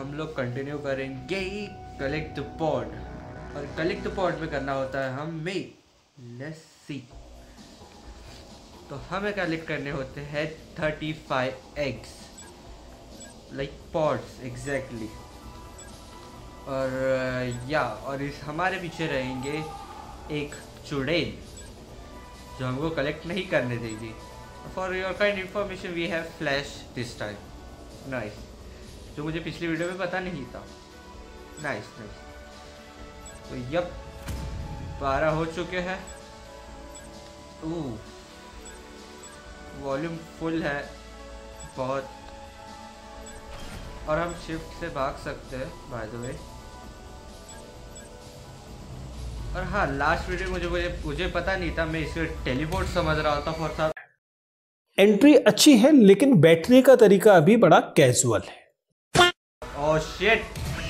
हम लोग कंटिन्यू करेंगे कलेक्ट द पॉड। और कलेक्ट द पॉड में करना होता है हमें लेट्स सी। तो हमें कलेक्ट करने होते हैं 35 एग्स लाइक पॉड्स एग्जैक्टली। और इस हमारे पीछे रहेंगे एक चुड़ैल जो हमको कलेक्ट नहीं करने देगी। For your kind information we have flash this time. Nice, जो मुझे पिछली वीडियो में पता नहीं था। Nice nice. तो यप 12 हो चुके हैं। वॉल्यूम फुल है बहुत। और हम शिफ्ट से भाग सकते हैं बाय द वे। और हाँ, लास्ट वीडियो मुझे पता नहीं था, मैं इसे टेलीपोर्ट समझ रहा था फॉर था। एंट्री अच्छी है लेकिन बैठने का तरीका अभी बड़ा कैजुअल है। ओह शिट,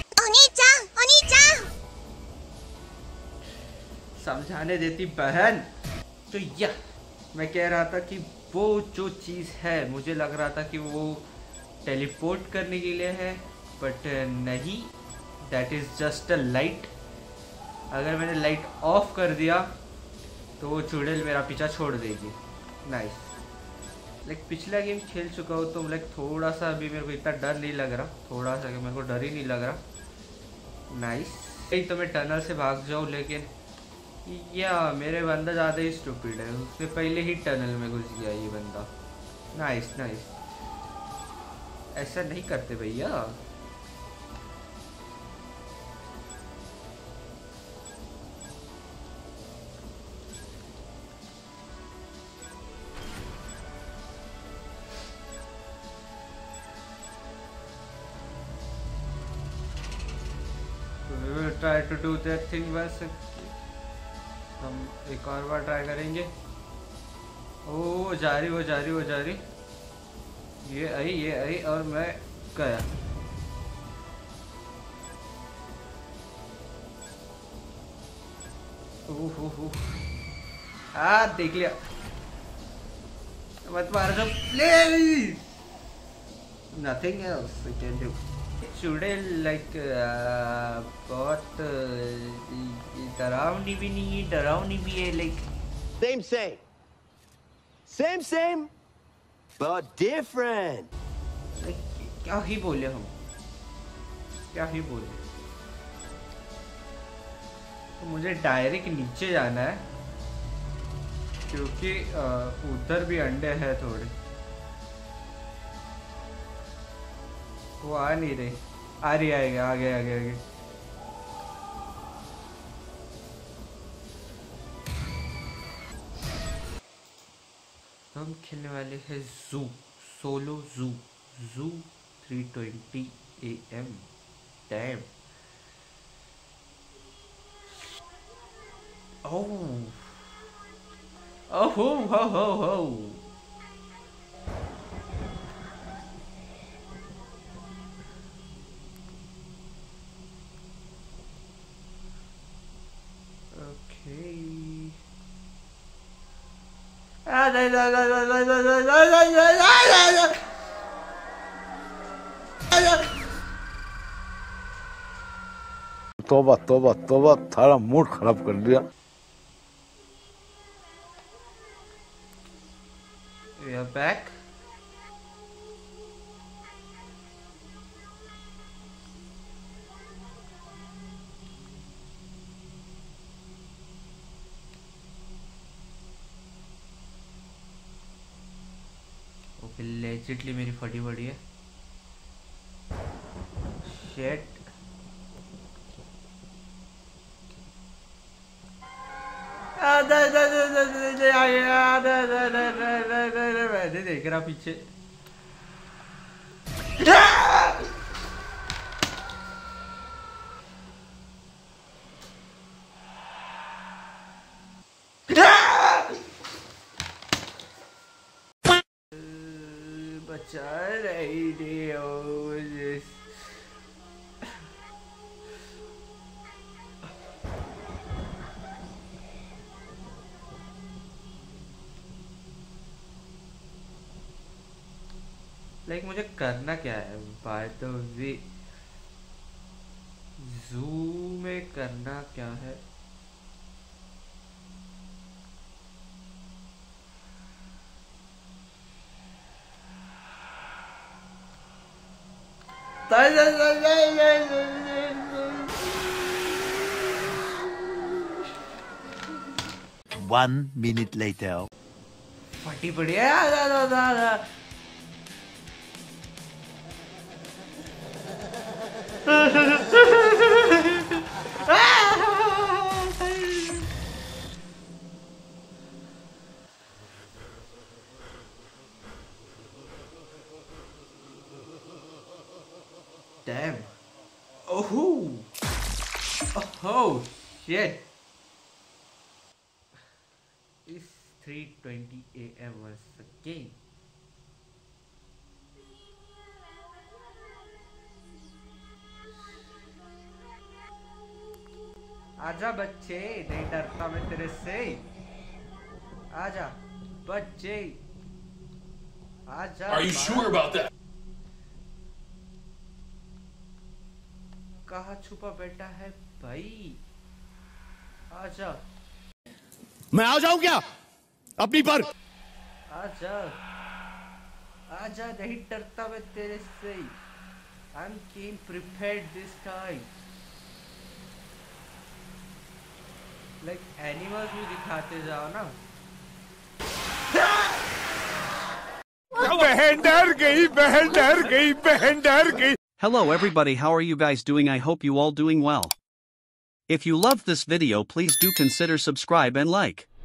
समझाने देती बहन। तो यह मैं कह रहा था कि वो जो चीज़ है, मुझे लग रहा था कि वो टेलीपोर्ट करने के लिए है, बट नहीं, that is just a light. अगर मैंने लाइट ऑफ कर दिया तो वो चुड़ैल मेरा पीछा छोड़ देगी। नाइस। लाइक पिछला गेम खेल चुका हूँ तो लाइक थोड़ा सा अभी मेरे को इतना डर नहीं लग रहा, थोड़ा सा मेरे को डर ही नहीं लग रहा। नाइस। कहीं तो मैं टनल से भाग जाऊँ, लेकिन या मेरे बंदा ज़्यादा ही स्टूपिड है, उससे पहले ही टनल में घुस गया ये बंदा। नाइस नाइस, ऐसा नहीं करते भैया। Try to do that thing. बस हम एक और बार ट्राई करेंगे। ओ जा रही, वो जा रही, वो जा रही। ये आई और मैं गया। ओह देख लिया। मत मार दो please, nothing else I can do. चुड़ैल लाइक बहुत डरावनी भी नहीं है, डरावनी भी है लाइक same but different। क्या ही बोले हम, क्या ही बोले। तो मुझे डायरेक्ट नीचे जाना है क्योंकि उधर भी अंडे हैं थोड़े। वो आ नहीं रही, आ रही, आएगा, आगे आगे आगे। हम खेलने वाले हैं जू, सोलो जू, जू 3:20 AM। डैम। ओह ओह हो हो। तोबा तोबा तोबा, थारा मूड खराब कर दिया। We are back. Okay, legitly मेरी फटी पड़ी है। शेट। मैंने देख रहा पीछे। बचा रही थी मुझे। लाइक मुझे करना क्या है बाय द वे। जूम में करना क्या है? One minute later. फटी पड़ी है। Damn. Oh. Oh shit. It's 3:20 a.m. once again. आजा बच्चे, नहीं डरता मैं तेरे से। आजा बच्चे, आजा। Are you sure about that? कहाँ छुपा बैठा है भाई? आजा। मैं आ जाऊं क्या अपनी पर? आजा आजा, नहीं डरता मैं तेरे से। I'm came prepared this time. Like animals भी दिखाते जाओ ना। बहन डर गई, बहन डर गई, बहन डर गई। Hello everybody, how are you guys doing? I hope you all doing well. If you loved this video, please do consider subscribe and like.